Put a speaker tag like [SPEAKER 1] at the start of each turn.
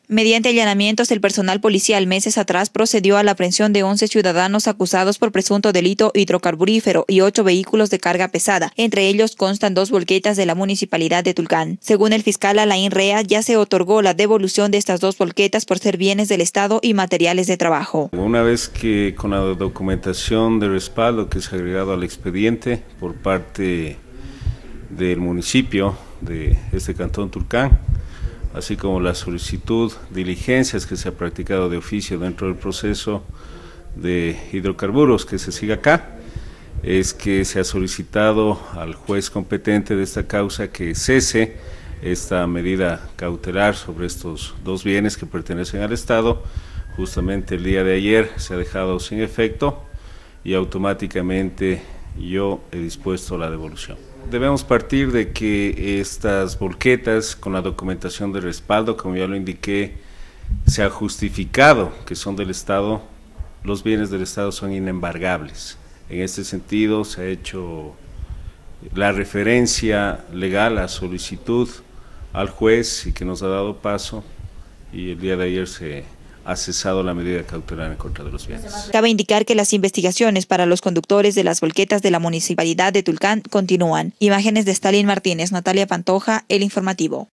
[SPEAKER 1] Mediante allanamientos, el personal policial meses atrás procedió a la aprehensión de 11 ciudadanos acusados por presunto delito hidrocarburífero y 8 vehículos de carga pesada. Entre ellos constan 2 volquetas de la municipalidad de Tulcán. Según el fiscal Alain Rea, ya se otorgó la devolución de estas 2 volquetas por ser bienes del Estado y materiales de trabajo.
[SPEAKER 2] Una vez que con la documentación de respaldo que se ha agregado al expediente por parte del municipio de este cantón Tulcán, así como la solicitud, diligencias que se ha practicado de oficio dentro del proceso de hidrocarburos que se sigue acá, es que se ha solicitado al juez competente de esta causa que cese esta medida cautelar sobre estos 2 bienes que pertenecen al Estado. Justamente el día de ayer se ha dejado sin efecto y automáticamente yo he dispuesto la devolución. Debemos partir de que estas volquetas, con la documentación de respaldo, como ya lo indiqué, se ha justificado que son del Estado, los bienes del Estado son inembargables. En este sentido se ha hecho la referencia legal a solicitud al juez y que nos ha dado paso, y el día de ayer se ha cesado la medida cautelar en contra de los bienes.
[SPEAKER 1] Cabe indicar que las investigaciones para los conductores de las volquetas de la municipalidad de Tulcán continúan. Imágenes de Stalin Martínez, Natalia Pantoja, El Informativo.